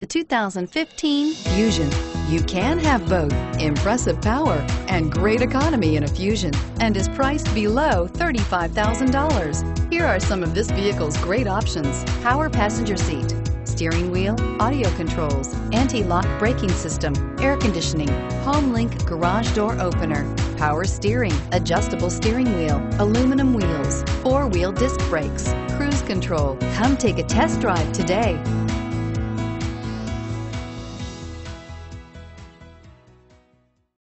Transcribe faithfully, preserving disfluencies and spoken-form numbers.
The two thousand fifteen Fusion. You can have both impressive power and great economy in a Fusion, and is priced below thirty-five thousand dollars. Here are some of this vehicle's great options: power passenger seat, steering wheel audio controls, anti-lock braking system, air conditioning, HomeLink garage door opener, power steering, adjustable steering wheel, aluminum wheels, four-wheel disc brakes, cruise control. Come take a test drive today.